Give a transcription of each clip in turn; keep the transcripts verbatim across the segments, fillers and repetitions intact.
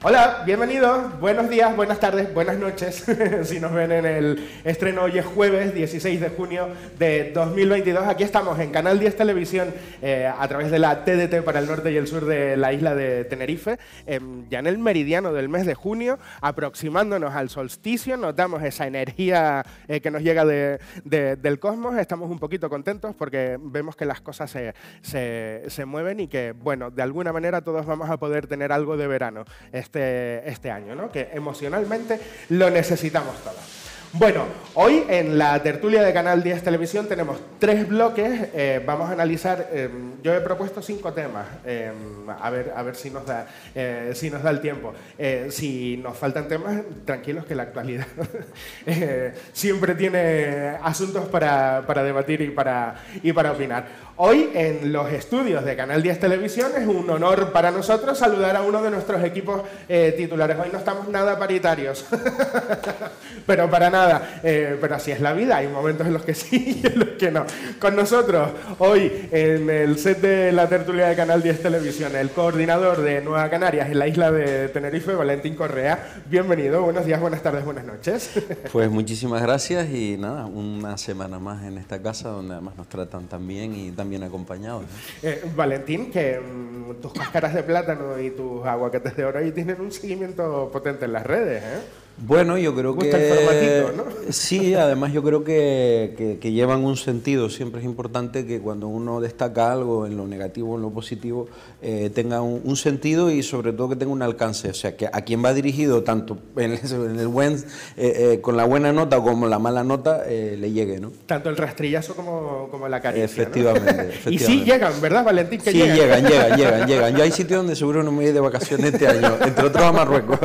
Hola, bienvenidos, buenos días, buenas tardes, buenas noches, si nos ven en el estreno. Hoy es jueves dieciséis de junio de dos mil veintidós, aquí estamos en Canal diez Televisión, eh, a través de la T D T para el norte y el sur de la isla de Tenerife, eh, ya en el meridiano del mes de junio, aproximándonos al solsticio. Notamos esa energía eh, que nos llega de, de, del cosmos. Estamos un poquito contentos porque vemos que las cosas se, se, se mueven y que, bueno, de alguna manera todos vamos a poder tener algo de verano Este, este año, ¿no? Que emocionalmente lo necesitamos todos. Bueno, hoy en la tertulia de Canal diez Televisión tenemos tres bloques. Eh, vamos a analizar, eh, yo he propuesto cinco temas, eh, a ver, a ver si, nos da, eh, si nos da el tiempo. Eh, si nos faltan temas, tranquilos que la actualidad eh, siempre tiene asuntos para, para debatir y para, y para opinar. Hoy en los estudios de Canal diez Televisión es un honor para nosotros saludar a uno de nuestros equipos eh, titulares. Hoy no estamos nada paritarios, pero para nada. Eh, pero así es la vida, hay momentos en los que sí y en los que no. Con nosotros hoy en el set de la tertulia de Canal diez Televisión, el coordinador de Nueva Canarias en la isla de Tenerife, Valentín Correa. Bienvenido, buenos días, buenas tardes, buenas noches. Pues muchísimas gracias y nada, una semana más en esta casa donde además nos tratan tan bien y tan bien acompañados, ¿no? eh, Valentín, que mm, tus cáscaras de plátano y tus aguacates de oro ahí tienen un seguimiento potente en las redes, ¿eh? Bueno, yo creo Gusta que... el formatito, ¿no? Sí, además yo creo que, que, que llevan un sentido. Siempre es importante que cuando uno destaca algo en lo negativo, en lo positivo, eh, tenga un, un sentido y sobre todo que tenga un alcance. O sea, que a quien va dirigido, tanto en el, en el buen, eh, eh, con la buena nota como la mala nota, eh, le llegue, ¿no? Tanto el rastrillazo como, como la caricia, efectivamente, ¿no? efectivamente. Y sí llegan, ¿verdad, Valentín? Que sí, llegan. llegan, llegan, llegan, llegan. Yo hay sitios donde seguro no me voy de vacaciones este año, entre otros a Marruecos.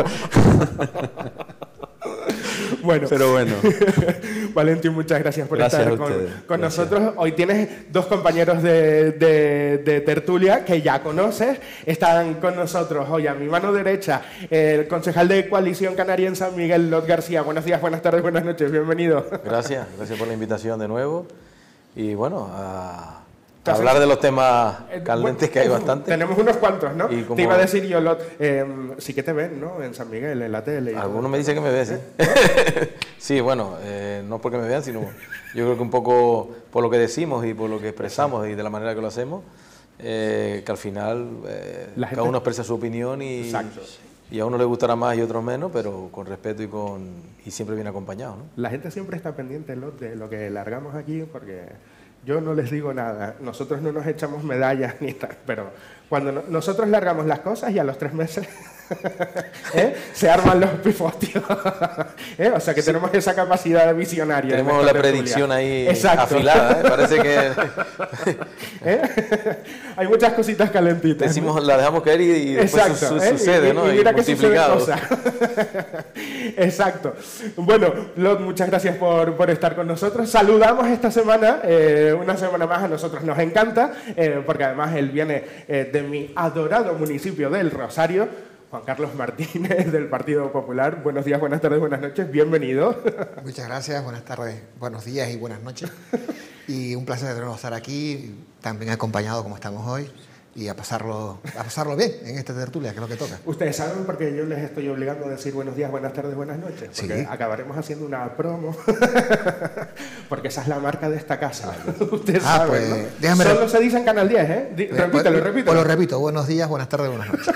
Bueno, pero bueno. Valentín, muchas gracias por gracias estar con, con gracias. nosotros. Hoy tienes dos compañeros de, de, de tertulia que ya conoces. Están con nosotros hoy a mi mano derecha el concejal de Coalición Canaria en San Miguel, Lot García. Buenos días, buenas tardes, buenas noches, bienvenido. Gracias, gracias por la invitación de nuevo. Y bueno, a... A hablar de los temas candentes que hay bastante. Tenemos unos cuantos, ¿no? Como... Te iba a decir yo, Lot, eh, sí que te ven, ¿no? En San Miguel, en la tele. Algunos me dicen que me ven, sí. Sí, bueno, eh, no porque me vean, sino yo creo que un poco por lo que decimos y por lo que expresamos y de la manera que lo hacemos, eh, que al final eh, gente... cada uno expresa su opinión y, Exacto. y a uno le gustará más y a otros menos, pero con respeto y, con, y siempre bien acompañado, ¿no? La gente siempre está pendiente, Lot, de lo que largamos aquí, porque... Yo no les digo nada, nosotros no nos echamos medallas ni tal, pero cuando no, nosotros largamos las cosas y a los tres meses ¿eh? se arman los pifotios. ¿eh? O sea que sí. Tenemos esa capacidad visionaria. Tenemos la tertulia. Predicción ahí Exacto. afilada, ¿eh? Parece que... ¿Eh? Hay muchas cositas calentitas. Decimos, ¿no? La dejamos caer y, y después Exacto, su, su, ¿eh? sucede, y, ¿no? Y mira y que suceden cosas. Exacto. Bueno, Lot, muchas gracias por, por estar con nosotros. Saludamos esta semana, eh, una semana más, a nosotros nos encanta, eh, porque además él viene eh, de mi adorado municipio del Rosario, Juan Carlos Martínez, del Partido Popular. Buenos días, buenas tardes, buenas noches, bienvenido. Muchas gracias, buenas tardes, buenos días y buenas noches. Y un placer de nuevo estar aquí, también acompañado como estamos hoy. Y a pasarlo, a pasarlo bien en esta tertulia, que es lo que toca. Ustedes saben, porque yo les estoy obligando a decir buenos días, buenas tardes, buenas noches, porque sí. acabaremos haciendo una promo, porque esa es la marca de esta casa. Ustedes ah, saben, pues, ¿no? déjame Solo se dice en Canal diez, ¿eh? Di, pues, repítelo, pues, repítelo. Pues lo repito, buenos días, buenas tardes, buenas noches.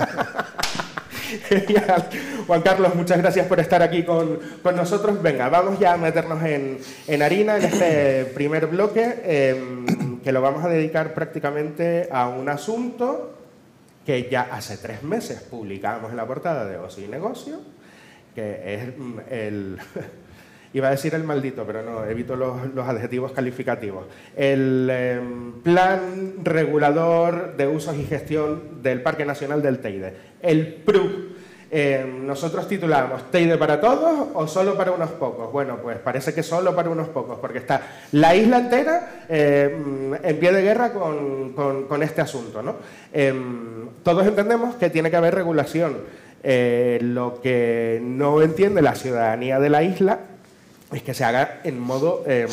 Genial. Juan Carlos, muchas gracias por estar aquí con, con nosotros. Venga, vamos ya a meternos en, en harina en este primer bloque, eh, que lo vamos a dedicar prácticamente a un asunto que ya hace tres meses publicábamos en la portada de Ocio y Negocio, que es el... Iba a decir el maldito, pero no, evito los, los adjetivos calificativos. El eh, Plan Regulador de Usos y Gestión del Parque Nacional del Teide, el P R U. Eh, nosotros titulábamos ¿Teide para todos o solo para unos pocos? Bueno, pues parece que solo para unos pocos, porque está la isla entera eh, en pie de guerra con, con, con este asunto, ¿no? Eh, todos entendemos que tiene que haber regulación. Eh, lo que no entiende la ciudadanía de la isla es que se haga en modo eh,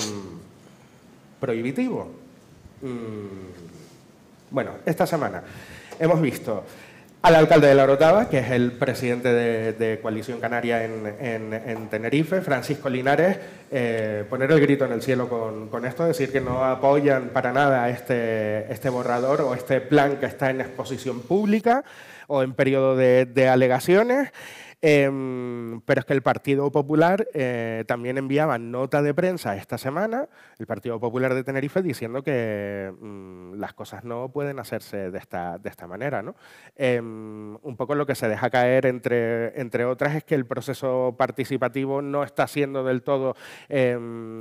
prohibitivo. Mm, bueno, esta semana hemos visto al alcalde de La Orotava, que es el presidente de, de Coalición Canaria en, en, en Tenerife, Francisco Linares, eh, poner el grito en el cielo con, con esto, decir que no apoyan para nada este, este borrador o este plan que está en exposición pública o en periodo de, de alegaciones. Eh, pero es que el Partido Popular eh, también enviaba nota de prensa esta semana, el Partido Popular de Tenerife, diciendo que mm, las cosas no pueden hacerse de esta, de esta manera, ¿no? Eh, un poco lo que se deja caer, entre, entre otras, es que el proceso participativo no está siendo del todo eh,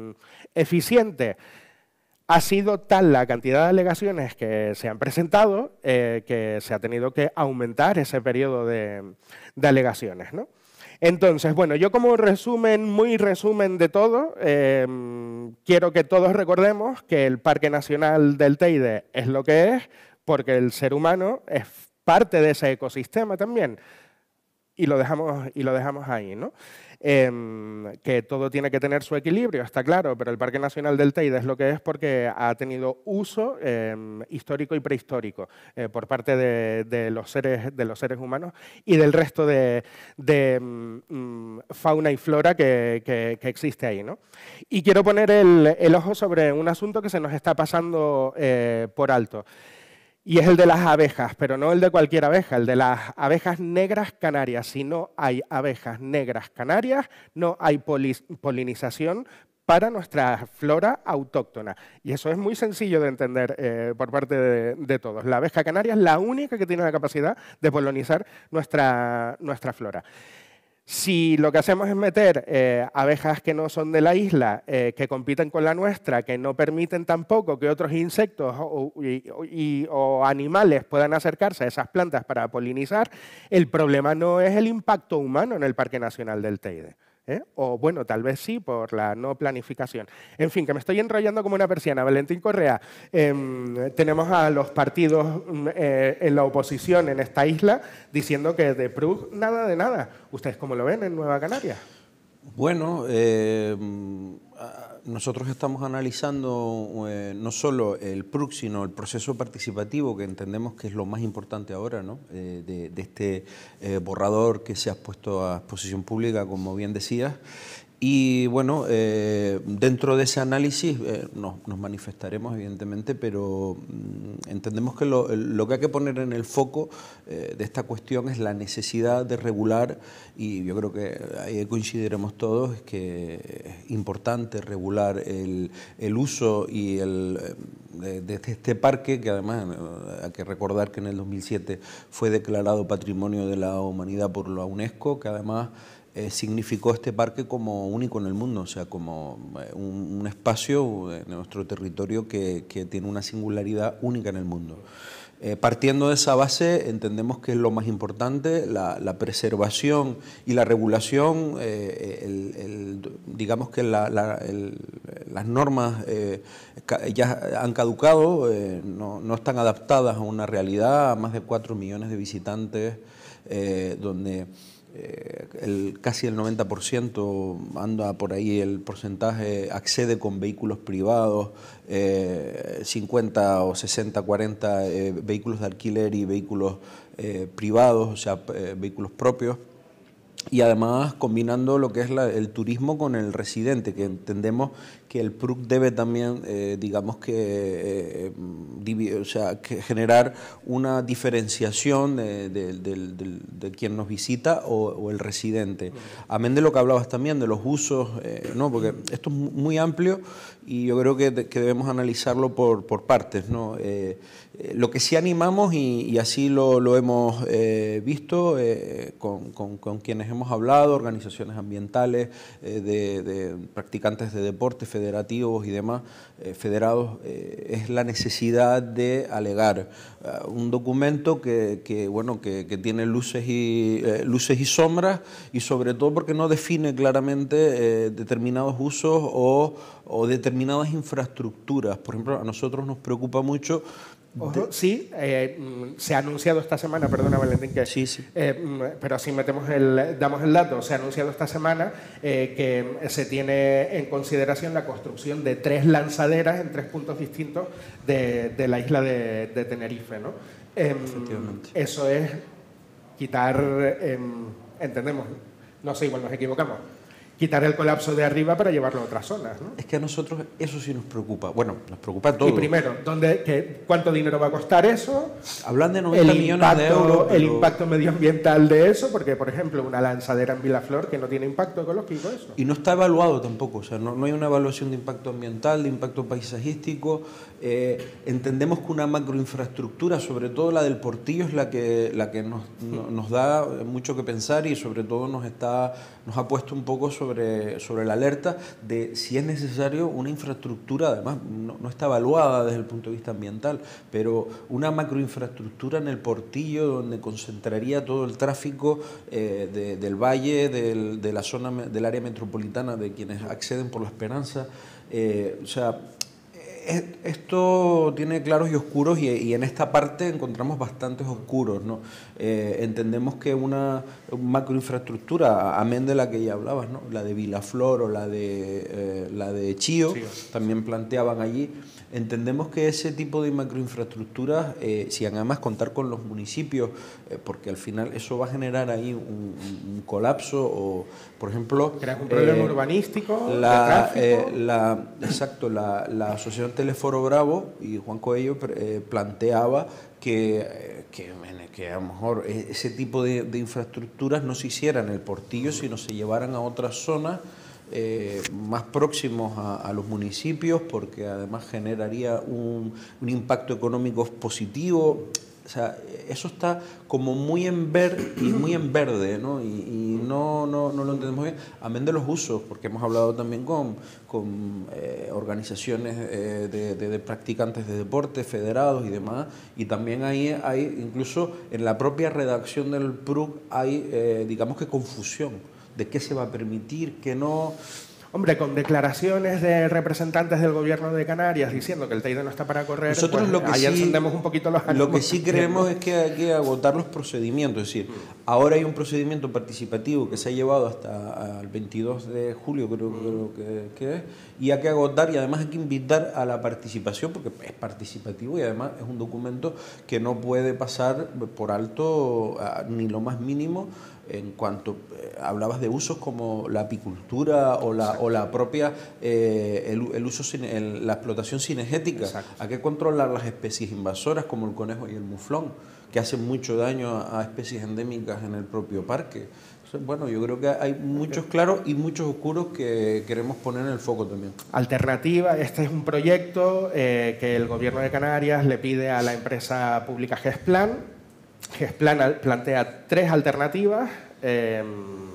eficiente. Ha sido tal la cantidad de alegaciones que se han presentado eh, que se ha tenido que aumentar ese periodo de, de alegaciones, ¿no? Entonces, bueno, yo como resumen, muy resumen de todo, eh, quiero que todos recordemos que el Parque Nacional del Teide es lo que es, porque el ser humano es parte de ese ecosistema también. Y lo dejamos, y lo dejamos ahí, ¿no? Eh, que todo tiene que tener su equilibrio, está claro, pero el Parque Nacional del Teide es lo que es porque ha tenido uso eh, histórico y prehistórico eh, por parte de, de, los seres, de los seres humanos y del resto de, de mm, fauna y flora que, que, que existe ahí, ¿no? Y quiero poner el, el ojo sobre un asunto que se nos está pasando eh, por alto. Y es el de las abejas, pero no el de cualquier abeja, el de las abejas negras canarias. Si no hay abejas negras canarias, no hay polinización para nuestra flora autóctona. Y eso es muy sencillo de entender eh, por parte de, de todos. La abeja canaria es la única que tiene la capacidad de polinizar nuestra, nuestra flora. Si lo que hacemos es meter eh, abejas que no son de la isla, eh, que compiten con la nuestra, que no permiten tampoco que otros insectos o, y, y, o animales puedan acercarse a esas plantas para polinizar, el problema no es el impacto humano en el Parque Nacional del Teide. ¿Eh? O bueno, tal vez sí, por la no planificación. En fin, que me estoy enrollando como una persiana. Valentín Correa, eh, tenemos a los partidos eh, en la oposición en esta isla diciendo que de Prug nada de nada. ¿Ustedes cómo lo ven en Nueva Canaria? Bueno, eh, nosotros estamos analizando eh, no solo el P R U C, sino el proceso participativo, que entendemos que es lo más importante ahora, ¿no? eh, de, de este eh, borrador que se ha puesto a exposición pública, como bien decías. Y bueno, eh, dentro de ese análisis eh, nos, nos manifestaremos, evidentemente, pero mm, entendemos que lo, lo que hay que poner en el foco eh, de esta cuestión es la necesidad de regular, y yo creo que ahí coincidiremos todos, es que es importante regular el, el uso y el, de, de este parque, que además hay que recordar que en el dos mil siete fue declarado Patrimonio de la Humanidad por la UNESCO, que además Eh, significó este parque como único en el mundo, o sea, como eh, un, un espacio en nuestro territorio que, que tiene una singularidad única en el mundo. Eh, partiendo de esa base, entendemos que es lo más importante, la, la preservación y la regulación, eh, el, el, digamos que la, la, el, las normas eh, ya han caducado, eh, no, no están adaptadas a una realidad, a más de cuatro millones de visitantes, eh, donde Eh, el, casi el noventa por ciento anda por ahí, el porcentaje accede con vehículos privados, eh, cincuenta o sesenta, cuarenta eh, vehículos de alquiler y vehículos eh, privados, o sea, eh, vehículos propios. Y además combinando lo que es la, el turismo con el residente, que entendemos que el P R U C debe también, eh, digamos que, eh, divi, o sea, que generar una diferenciación de, de, de, de, de quien nos visita o, o el residente. Amén de lo que hablabas también, de los usos, eh, ¿no? Porque esto es muy amplio y yo creo que, que debemos analizarlo por, por partes, ¿no? Eh, eh, lo que sí animamos, y, y así lo, lo hemos eh, visto eh, con, con, con quienes hemos hablado, organizaciones ambientales, eh, de, de practicantes de deporte, federativos y demás, eh, federados, eh, es la necesidad de alegar uh, un documento que, que, bueno, que, que tiene luces y, eh, luces y sombras, y sobre todo porque no define claramente eh, determinados usos o, o determinadas infraestructuras. Por ejemplo, a nosotros nos preocupa mucho. Ojo, sí, eh, se ha anunciado esta semana, perdona Valentín, que, sí, sí. Eh, pero si metemos el, damos el dato, se ha anunciado esta semana eh, que se tiene en consideración la construcción de tres lanzaderas en tres puntos distintos de, de la isla de, de Tenerife, ¿no? Eh, eso es quitar, eh, entendemos, no sé, igual nos equivocamos, quitar el colapso de arriba para llevarlo a otras zonas, ¿no? Es que a nosotros eso sí nos preocupa. Bueno, nos preocupa a todos. Y primero, ¿dónde, qué, ¿cuánto dinero va a costar eso? Hablan de noventa el millones impacto, de euros. Pero... el impacto medioambiental de eso, porque, por ejemplo, una lanzadera en Vilaflor que no tiene impacto ecológico, eso. Y no está evaluado tampoco, o sea, no, no hay una evaluación de impacto ambiental, de impacto paisajístico. Eh, entendemos que una macroinfraestructura, sobre todo la del Portillo, es la que, la que nos, no, nos da mucho que pensar y sobre todo nos, está, nos ha puesto un poco sobre, sobre la alerta de si es necesario una infraestructura, además no, no está evaluada desde el punto de vista ambiental, pero una macroinfraestructura en el Portillo donde concentraría todo el tráfico eh, de, del valle, del, de la zona, del área metropolitana, de quienes acceden por La Esperanza, eh, o sea... Esto tiene claros y oscuros y, y en esta parte encontramos bastantes oscuros, ¿no? Eh, entendemos que una macroinfraestructura, amén de la que ya hablabas, ¿no? La de Vilaflor o la de, eh, la de Chío, sí, también planteaban allí. Entendemos que ese tipo de macroinfraestructuras, eh, si además contar con los municipios, eh, porque al final eso va a generar ahí un, un, un colapso o, por ejemplo... Creas un problema eh, urbanístico, la, de tráfico. Eh, la, exacto, la, la Asociación Teleforo Bravo y Juan Coello eh, planteaba que, que, que a lo mejor ese tipo de, de infraestructuras no se hicieran en el Portillo, sino se llevaran a otras zonas Eh, más próximos a, a los municipios, porque además generaría un, un impacto económico positivo. O sea, eso está como muy en ver y muy en verde, ¿no? Y, y no, no, no lo entendemos bien, amén de los usos, porque hemos hablado también con, con eh, organizaciones eh, de, de, de practicantes de deporte, federados y demás, y también ahí hay, incluso en la propia redacción del P R U C hay, eh, digamos que confusión de qué se va a permitir, qué no. Hombre, con declaraciones de representantes del gobierno de Canarias diciendo que el Teide no está para correr, nosotros pues, lo que ahí sí, encendemos un poquito los ánimos. Lo que sí creemos es que hay que agotar los procedimientos, es decir, ahora hay un procedimiento participativo que se ha llevado hasta el veintidós de julio, creo, creo que, que es, y hay que agotar y además hay que invitar a la participación, porque es participativo y además es un documento que no puede pasar por alto ni lo más mínimo. En cuanto eh, hablabas de usos como la apicultura o la, o la propia eh, el, el uso el, la explotación cinegética. Exacto. Hay que controlar las especies invasoras como el conejo y el muflón, que hacen mucho daño a, a especies endémicas en el propio parque. Entonces, bueno, yo creo que hay muchos claros y muchos oscuros que queremos poner en el foco también. Alternativa, este es un proyecto eh, que el Gobierno de Canarias le pide a la empresa pública Gesplan. Gesplan plantea tres alternativas. Eh,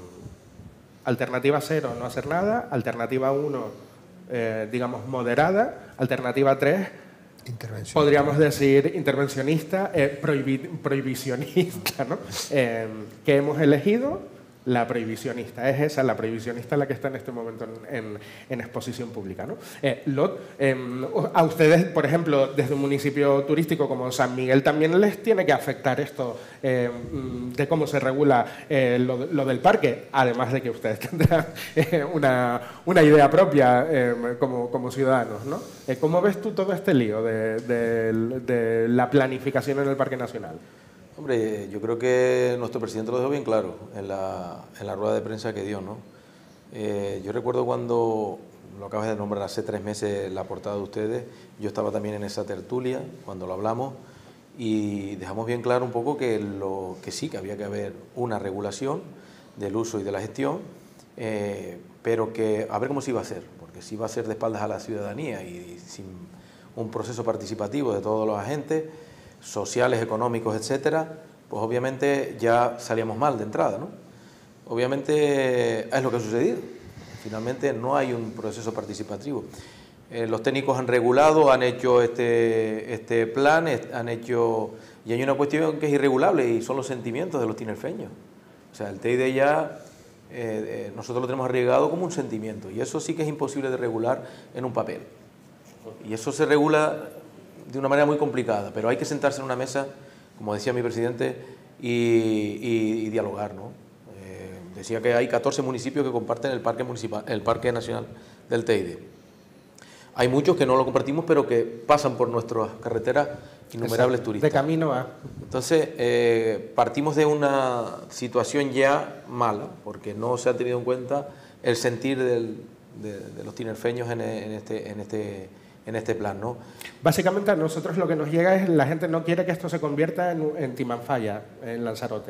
alternativa cero, no hacer nada. Alternativa uno, eh, digamos, moderada. Alternativa tres, podríamos decir intervencionista, eh, prohibi prohibicionista, ¿no? Eh, que hemos elegido la prohibicionista. Es esa, la prohibicionista, la que está en este momento en, en, en exposición pública, ¿no? Eh, Lot, eh, a ustedes, por ejemplo, desde un municipio turístico como San Miguel, también les tiene que afectar esto eh, de cómo se regula eh, lo, lo del parque, además de que ustedes tendrán eh, una, una idea propia eh, como, como ciudadanos, ¿no? Eh, ¿Cómo ves tú todo este lío de, de, de la planificación en el Parque Nacional? Hombre, yo creo que nuestro presidente lo dejó bien claro en la, en la rueda de prensa que dio, ¿no? Eh, yo recuerdo cuando, lo acabas de nombrar hace tres meses, la portada de ustedes, yo estaba también en esa tertulia cuando lo hablamos y dejamos bien claro un poco que, lo, que sí, que había que haber una regulación del uso y de la gestión, eh, pero que a ver cómo se iba a hacer, porque si iba a ser de espaldas a la ciudadanía y sin un proceso participativo de todos los agentes, sociales, económicos, etcétera, pues obviamente ya salíamos mal de entrada, ¿no? Obviamente es lo que ha sucedido. Finalmente no hay un proceso participativo. Eh, los técnicos han regulado, han hecho este, este plan, han hecho... Y hay una cuestión que es irregulable y son los sentimientos de los tinerfeños. O sea, el Teide ya eh, eh, nosotros lo tenemos arriesgado como un sentimiento y eso sí que es imposible de regular en un papel. Y eso se regula de una manera muy complicada, pero hay que sentarse en una mesa, como decía mi presidente, y, y, y dialogar, ¿no? Eh, decía que hay catorce municipios que comparten el parque municipal, el Parque Nacional del Teide. Hay muchos que no lo compartimos, pero que pasan por nuestras carreteras innumerables turistas. De camino a... Entonces, eh, partimos de una situación ya mala, porque no se ha tenido en cuenta el sentir del, de, de los tinerfeños en, en, este, en, este, en este plan, ¿no? Básicamente a nosotros lo que nos llega es la gente no quiere que esto se convierta en, en Timanfaya, en Lanzarote.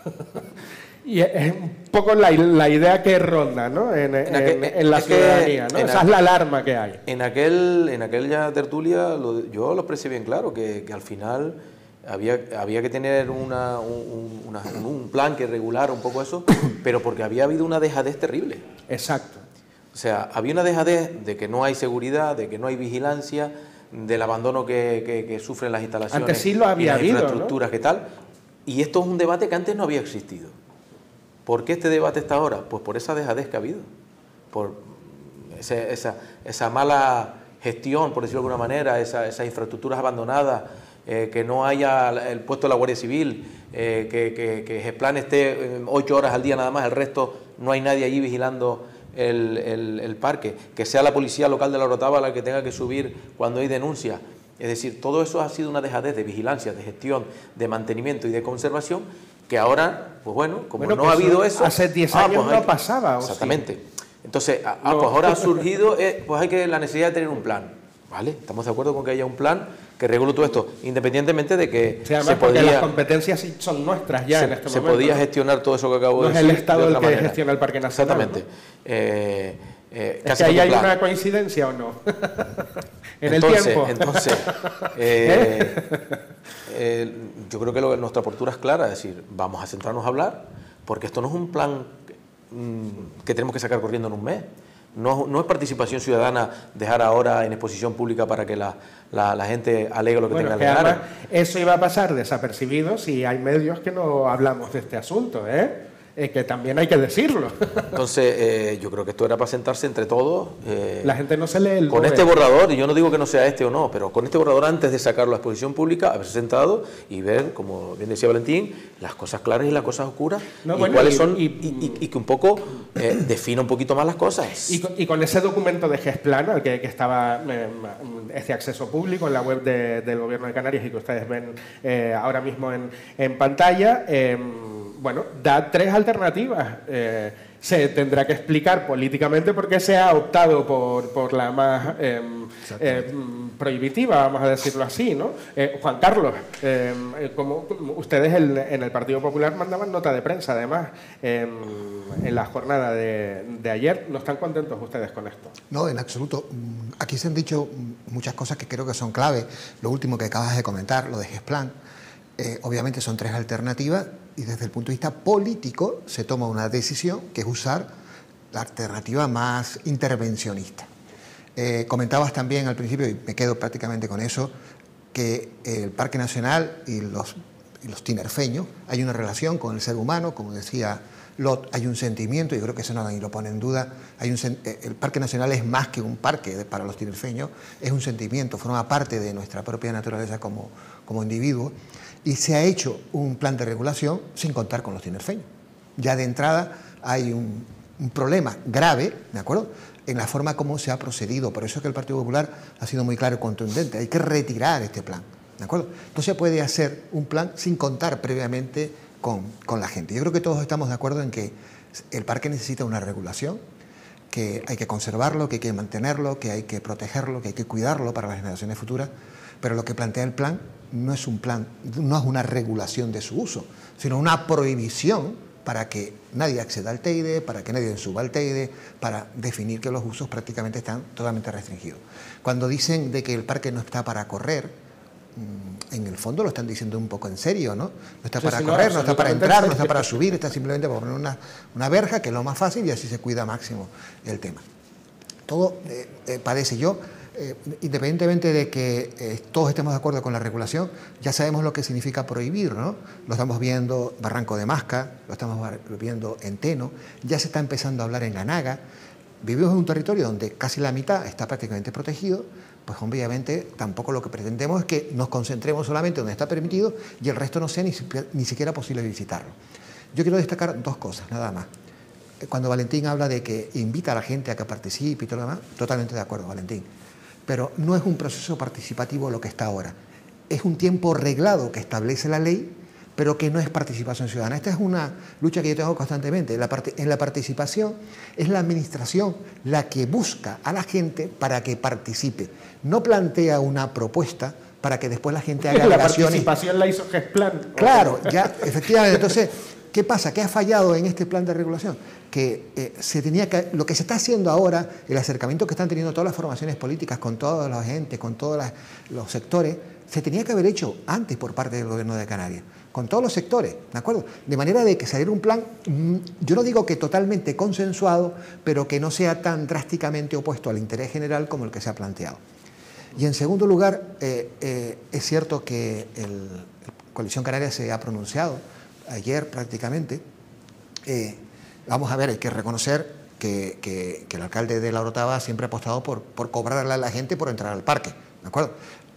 Y es un poco la, la idea que ronda, ¿no? en, en, aquel, en, en la ciudadanía, ¿no? Esa aquel, es la alarma que hay. En, aquel, en aquella tertulia lo, yo lo expresé bien claro, que, que al final había, había que tener una, un, una, un plan que regulara un poco eso, pero porque había habido una dejadez terrible. Exacto. O sea, había una dejadez de que no hay seguridad, de que no hay vigilancia, del abandono que, que, que sufren las instalaciones. Antes sí lo había y las habido, infraestructuras, ¿no? que tal. Y esto es un debate que antes no había existido. ¿Por qué este debate está ahora? Pues por esa dejadez que ha habido, por ese, esa, esa mala gestión, por decirlo de alguna manera, esa, esas infraestructuras abandonadas, eh, que no haya el puesto de la Guardia Civil, eh, que, que, que Gesplan esté ocho horas al día nada más, el resto no hay nadie allí vigilando el, el, el parque, que sea la policía local de la Orotava la que tenga que subir cuando hay denuncia. Es decir, todo eso ha sido una dejadez de vigilancia, de gestión, de mantenimiento y de conservación, que ahora, pues bueno, como bueno, no ha habido eso... Hace diez ah, años pues no que, pasaba. Exactamente. Sí. Entonces, ah, no. pues ahora ha surgido, eh, pues hay que la necesidad de tener un plan. ¿Vale? Estamos de acuerdo con que haya un plan que regule todo esto, independientemente de que sí, además, se podía... porque las competencias sí son nuestras ya se, en este se momento. Se podía ¿no? gestionar todo eso que acabo no de decir. No es el Estado de el que manera. gestiona el Parque Nacional. Exactamente. ¿no? Eh, eh, ¿Es que ahí hay plan. una coincidencia o no? en entonces, el tiempo. Entonces, eh, eh, yo creo que lo, nuestra postura es clara, es decir, vamos a centrarnos a hablar, porque esto no es un plan mmm, que tenemos que sacar corriendo en un mes. No, no es participación ciudadana dejar ahora en exposición pública para que la, la, la gente alegue lo que bueno, tenga que que alegar. Eso iba a pasar desapercibido si hay medios que no hablamos de este asunto, ¿eh? Eh, que también hay que decirlo. Entonces, eh, yo creo que esto era para sentarse entre todos. Eh, la gente no se lee el Con B O E. este borrador, y yo no digo que no sea este o no, pero con este borrador, antes de sacarlo a exposición pública, haberse sentado y ver, como bien decía Valentín, las cosas claras y las cosas oscuras, no, y bueno, cuáles y, son, y, y, y, y que un poco eh, defina un poquito más las cosas. Y con, y con ese documento de Gesplan, al que, que estaba eh, este acceso público en la web de, del Gobierno de Canarias y que ustedes ven eh, ahora mismo en, en pantalla, eh, bueno, da tres alternativas. Eh, se tendrá que explicar políticamente por qué se ha optado por, por la más eh, eh, prohibitiva, vamos a decirlo así, ¿no? Eh, Juan Carlos, eh, como ustedes el, en el Partido Popular mandaban nota de prensa, además, eh, en la jornada de, de ayer. ¿No están contentos ustedes con esto? No, en absoluto. Aquí se han dicho muchas cosas que creo que son clave. Lo último que acabas de comentar, lo de Gesplan. Eh, obviamente son tres alternativas y desde el punto de vista político se toma una decisión que es usar la alternativa más intervencionista. Eh, comentabas también al principio, y me quedo prácticamente con eso, que el Parque Nacional y los, y los tinerfeños hay una relación con el ser humano, como decía Lot, hay un sentimiento, y creo que eso nadie lo pone en duda. Hay un, el Parque Nacional es más que un parque para los tinerfeños, es un sentimiento, forma parte de nuestra propia naturaleza como, como individuos. Y se ha hecho un plan de regulación sin contar con los tinerfeños. Ya de entrada hay un, un problema grave, ¿de acuerdo?, en la forma como se ha procedido. Por eso es que el Partido Popular ha sido muy claro y contundente. Hay que retirar este plan, ¿de acuerdo? No se puede hacer un plan sin contar previamente con, con la gente. Yo creo que todos estamos de acuerdo en que el parque necesita una regulación, que hay que conservarlo, que hay que mantenerlo, que hay que protegerlo, que hay que cuidarlo para las generaciones futuras. Pero lo que plantea el plan no es un plan, no es una regulación de su uso, sino una prohibición para que nadie acceda al Teide, para que nadie suba al Teide, para definir que los usos prácticamente están totalmente restringidos. Cuando dicen de que el parque no está para correr, en el fondo lo están diciendo un poco en serio, ¿no? No está sí, para sí, correr, no, no está para entrar, no está para subir, está simplemente para poner una, una verja, que es lo más fácil, y así se cuida máximo el tema. Todo eh, eh, padece yo. Eh, independientemente de que eh, todos estemos de acuerdo con la regulación, ya sabemos lo que significa prohibir, ¿no? Lo estamos viendo Barranco de Masca, lo estamos viendo en Teno, ya se está empezando a hablar en La Naga. Vivimos en un territorio donde casi la mitad está prácticamente protegido, pues obviamente tampoco lo que pretendemos es que nos concentremos solamente donde está permitido y el resto no sea ni, ni siquiera posible visitarlo. Yo quiero destacar dos cosas, nada más. Cuando Valentín habla de que invita a la gente a que participe y todo lo demás, totalmente de acuerdo, Valentín. Pero no es un proceso participativo lo que está ahora. es un tiempo reglado que establece la ley, pero que no es participación ciudadana. Esta es una lucha que yo tengo constantemente. La parte, en la participación es la administración la que busca a la gente para que participe. No plantea una propuesta para que después la gente haga la alegaciones. participación la hizo Gesplan. Claro, ya, efectivamente. Entonces, ¿qué pasa? ¿Qué ha fallado en este plan de regulación? Que eh, se tenía que, lo que se está haciendo ahora, el acercamiento que están teniendo todas las formaciones políticas con toda la gente, con todos las, los sectores, se tenía que haber hecho antes por parte del Gobierno de Canarias, con todos los sectores, ¿de acuerdo? De manera de que saliera un plan, yo no digo que totalmente consensuado, pero que no sea tan drásticamente opuesto al interés general como el que se ha planteado. Y en segundo lugar, eh, eh, es cierto que el, el Coalición Canaria se ha pronunciado ayer prácticamente. Eh, vamos a ver, hay que reconocer que, que, que el alcalde de La Orotava siempre ha apostado por, por cobrarle a la gente por entrar al parque, ¿de acuerdo?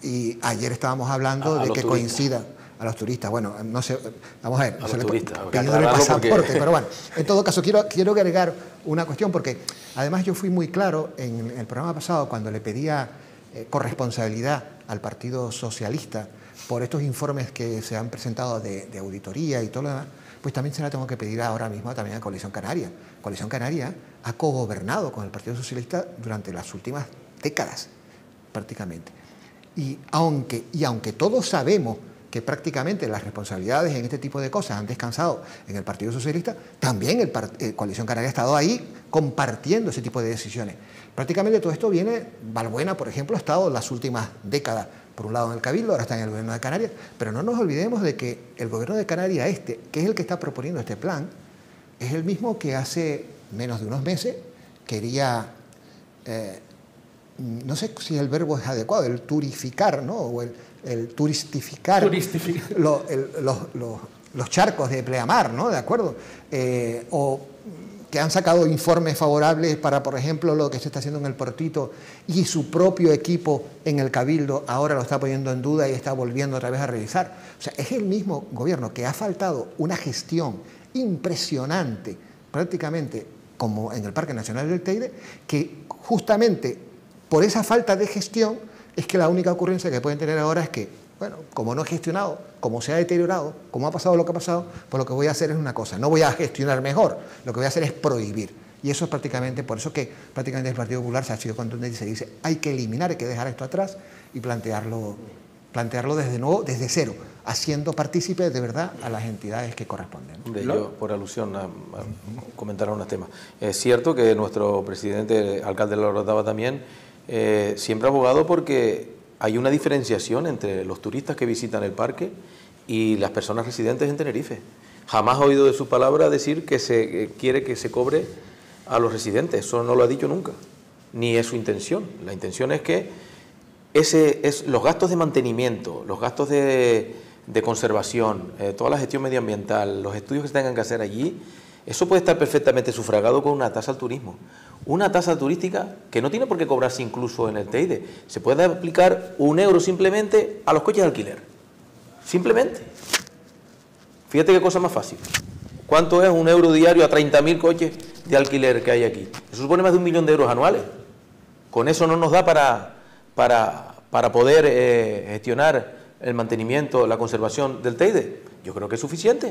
Y ayer estábamos hablando a, a de que turistas. coincida a los turistas. Bueno, no sé, vamos a ver, a se los le, turistas, pidiéndole pasaporte, porque... pero bueno, en todo caso quiero, quiero agregar una cuestión, porque además yo fui muy claro en el programa pasado cuando le pedía eh, corresponsabilidad al Partido Socialista por estos informes que se han presentado de, de auditoría y todo lo demás, pues también se la tengo que pedir ahora mismo también a Coalición Canaria. Coalición Canaria ha cogobernado con el Partido Socialista durante las últimas décadas, prácticamente. Y aunque, y aunque todos sabemos que prácticamente las responsabilidades en este tipo de cosas han descansado en el Partido Socialista, también el, el Coalición Canaria ha estado ahí compartiendo ese tipo de decisiones. Prácticamente todo esto viene, Valbuena, por ejemplo, ha estado las últimas décadas, por un lado en el Cabildo, ahora está en el Gobierno de Canarias, pero no nos olvidemos de que el Gobierno de Canarias este, que es el que está proponiendo este plan, es el mismo que hace menos de unos meses quería... Eh, no sé si el verbo es adecuado, el turificar, ¿no? O el, el turistificar, Turistificar. Lo, el, los, los, los charcos de pleamar, ¿no? ¿De acuerdo? Eh, o que han sacado informes favorables para, por ejemplo, lo que se está haciendo en el Portito, y su propio equipo en el Cabildo ahora lo está poniendo en duda y está volviendo otra vez a revisar. O sea, es el mismo gobierno que ha faltado una gestión impresionante, prácticamente como en el Parque Nacional del Teide, que justamente por esa falta de gestión es que la única ocurrencia que pueden tener ahora es que, bueno, como no he gestionado, como se ha deteriorado, como ha pasado lo que ha pasado, pues lo que voy a hacer es una cosa, no voy a gestionar mejor, lo que voy a hacer es prohibir. Y eso es prácticamente, por eso que prácticamente el Partido Popular se ha sido contundente y se dice, hay que eliminar, hay que dejar esto atrás y plantearlo, plantearlo desde nuevo, desde cero, haciendo partícipes de verdad a las entidades que corresponden. Hombre, yo, por alusión, a, a comentar unos temas. Es cierto que nuestro presidente, alcalde de La Orotava también, eh, siempre ha abogado porque hay una diferenciación entre los turistas que visitan el parque y las personas residentes en Tenerife. Jamás he oído de su palabra decir que se eh, quiere que se cobre a los residentes. Eso no lo ha dicho nunca, ni es su intención. La intención es que ese, es, los gastos de mantenimiento, los gastos de, de conservación, eh, toda la gestión medioambiental, los estudios que se tengan que hacer allí, eso puede estar perfectamente sufragado con una tasa al turismo. Una tasa turística que no tiene por qué cobrarse incluso en el Teide. Se puede aplicar un euro simplemente a los coches de alquiler. Simplemente. Fíjate qué cosa más fácil. ¿Cuánto es un euro diario a treinta mil coches de alquiler que hay aquí? Eso supone más de un millón de euros anuales. Con eso no nos da para, para, para poder eh, gestionar el mantenimiento, la conservación del Teide. Yo creo que es suficiente.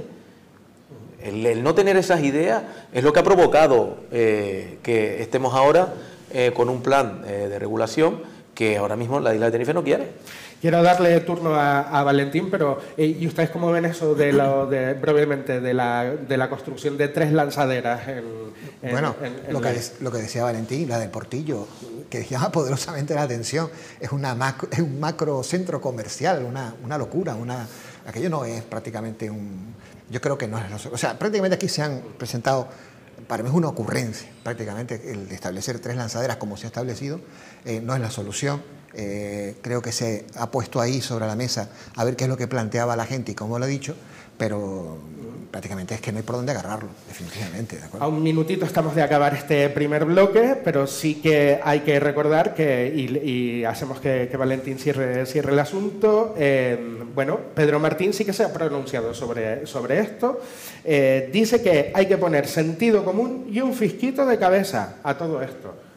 El, el no tener esas ideas es lo que ha provocado eh, que estemos ahora eh, con un plan eh, de regulación que ahora mismo la isla de Tenerife no quiere. Quiero darle turno a, a Valentín, pero eh, ¿y ustedes cómo ven eso de lo de, brevemente de la, de la construcción de tres lanzaderas? En, en, bueno, en, en lo, la... que, lo que decía Valentín, la del Portillo, que llama poderosamente la atención, es, una macro, es un macro centro comercial, una, una locura, una, aquello no es prácticamente un... Yo creo que no es... O sea, prácticamente aquí se han presentado, para mí es una ocurrencia, prácticamente el de establecer tres lanzaderas como se ha establecido, eh, no es la solución. Eh, creo que se ha puesto ahí sobre la mesa a ver qué es lo que planteaba la gente y cómo lo ha dicho, pero prácticamente es que no hay por dónde agarrarlo, definitivamente. ¿De acuerdo? A un minutito estamos de acabar este primer bloque, pero sí que hay que recordar que, y, y hacemos que, que Valentín cierre, cierre el asunto, eh, bueno, Pedro Martín sí que se ha pronunciado sobre, sobre esto, eh, dice que hay que poner sentido común y un fisquito de cabeza a todo esto.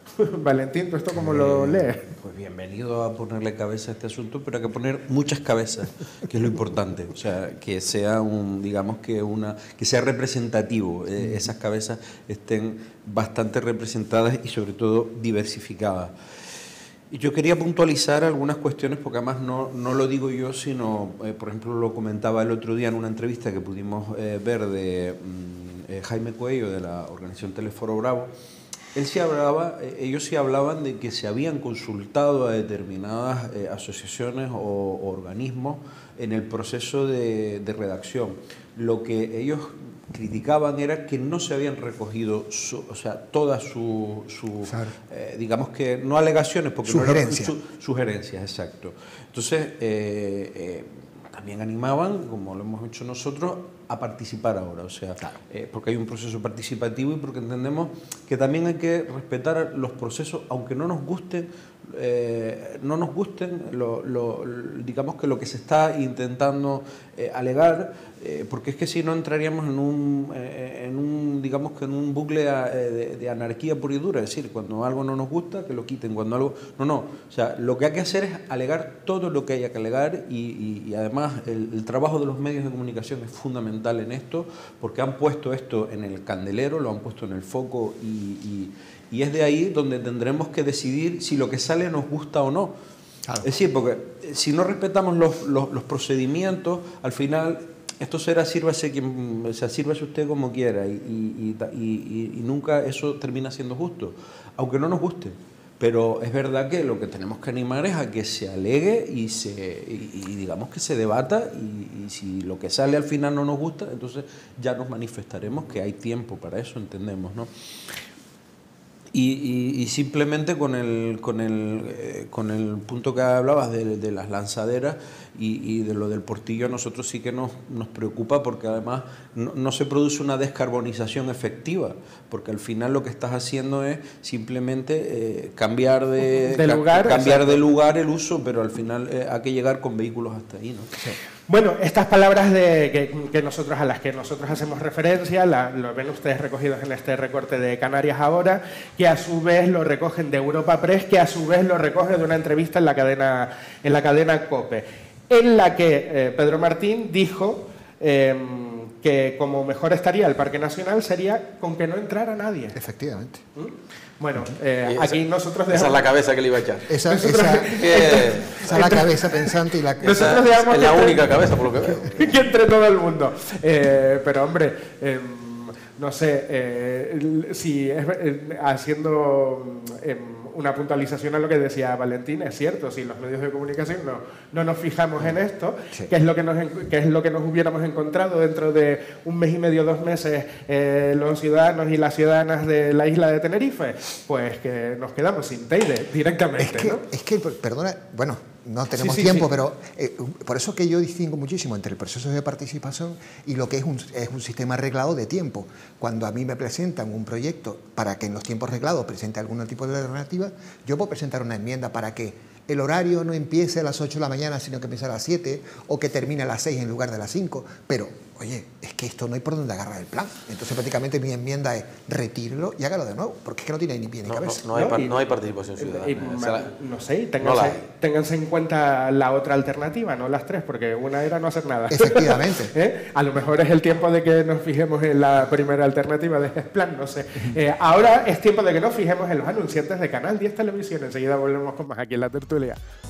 Valentín, ¿tú esto cómo lo lees? Pues bienvenido a ponerle cabeza a este asunto, pero hay que poner muchas cabezas, que es lo importante. O sea, que sea un, digamos que una, que sea representativo, eh, esas cabezas estén bastante representadas y sobre todo diversificadas. Y yo quería puntualizar algunas cuestiones, porque además no, no lo digo yo, sino, eh, por ejemplo, lo comentaba el otro día en una entrevista que pudimos eh, ver de mm, eh, Jaime Cuello, de la organización Teleforo Bravo. Él sí hablaba, ellos sí hablaban de que se habían consultado a determinadas eh, asociaciones o, o organismos en el proceso de, de redacción. Lo que ellos criticaban era que no se habían recogido, su, o sea, todas sus, su, eh, digamos que, no alegaciones, porque sugerencias. No eran, su, sugerencias, exacto. Entonces, eh, eh, también animaban, como lo hemos hecho nosotros, a participar ahora, o sea, claro. eh, porque hay un proceso participativo y porque entendemos que también hay que respetar los procesos, aunque no nos gusten, eh, no nos gusten, lo, lo, digamos que lo que se está intentando eh, alegar, eh, porque es que si no entraríamos en un, eh, en un, digamos que en un bucle a, eh, de, de anarquía pura y dura, es decir, cuando algo no nos gusta, que lo quiten, cuando algo, no, no, o sea, lo que hay que hacer es alegar todo lo que haya que alegar y, y, y además el, el trabajo de los medios de comunicación es fundamental en esto, porque han puesto esto en el candelero, lo han puesto en el foco y, y, y es de ahí donde tendremos que decidir si lo que sale nos gusta o no. Claro. Es decir, porque si no respetamos los, los, los procedimientos, al final esto será sírvase, quien, o sea, sírvase usted como quiera y, y, y, y, y nunca eso termina siendo justo, aunque no nos guste. Pero es verdad que lo que tenemos que animar es a que se alegue y, se, y, y digamos que se debata y, y si lo que sale al final no nos gusta, entonces ya nos manifestaremos, que hay tiempo para eso, entendemos, ¿no? Y, y, y simplemente con el, con, el, eh, con el punto que hablabas de, de las lanzaderas y, y de lo del Portillo, a nosotros sí que nos, nos preocupa porque además no, no se produce una descarbonización efectiva, porque al final lo que estás haciendo es simplemente eh, cambiar, de, de lugar, cambiar de lugar el uso, pero al final eh, hay que llegar con vehículos hasta ahí, ¿no? Sí. Bueno, estas palabras de, que, que nosotros, a las que nosotros hacemos referencia, la, lo ven ustedes recogidos en este recorte de Canarias Ahora, que a su vez lo recogen de Europa Press, que a su vez lo recoge de una entrevista en la cadena, en la cadena COPE, en la que eh, Pedro Martín dijo eh, que como mejor estaría el Parque Nacional sería con que no entrara nadie. Efectivamente. ¿Mm? Bueno, eh, esa, aquí nosotros dejamos... Esa es la cabeza que le iba a echar. Esa, esa, que, esa es la cabeza pensante y la... Nosotros esa es la única cabeza, por lo que veo. Que entre todo el mundo. Eh, pero, hombre, eh, no sé, eh, si es, eh, haciendo eh, una puntualización a lo que decía Valentín, es cierto, si los medios de comunicación no, no nos fijamos en esto, sí. ¿qué es lo que nos, qué es lo que nos hubiéramos encontrado dentro de un mes y medio, dos meses, eh, los ciudadanos y las ciudadanas de la isla de Tenerife? Pues que nos quedamos sin Teide directamente, es que, ¿no? Es que, perdona, bueno, no tenemos sí, sí, tiempo, sí. pero eh, por eso que yo distingo muchísimo entre el proceso de participación y lo que es un, es un sistema reglado de tiempo. Cuando a mí me presentan un proyecto para que en los tiempos reglados presente algún tipo de alternativa, yo puedo presentar una enmienda para que el horario no empiece a las ocho de la mañana, sino que empiece a las siete, o que termine a las seis en lugar de las cinco, pero, oye, es que esto no hay por dónde agarrar el plan. Entonces, prácticamente mi enmienda es retírelo y hágalo de nuevo, porque es que no tiene ni pie ni no, cabeza. No, no, hay, ¿no? par, Y, no hay participación ciudadana. Y, y, y, la, no sé, ténganse, no ténganse en cuenta la otra alternativa, no las tres, porque una era no hacer nada. Efectivamente. ¿Eh? A lo mejor es el tiempo de que nos fijemos en la primera alternativa de Gesplan, no sé. Eh, ahora es tiempo de que nos fijemos en los anunciantes de Canal diez Televisión. Enseguida volvemos con más aquí en La Tertulia.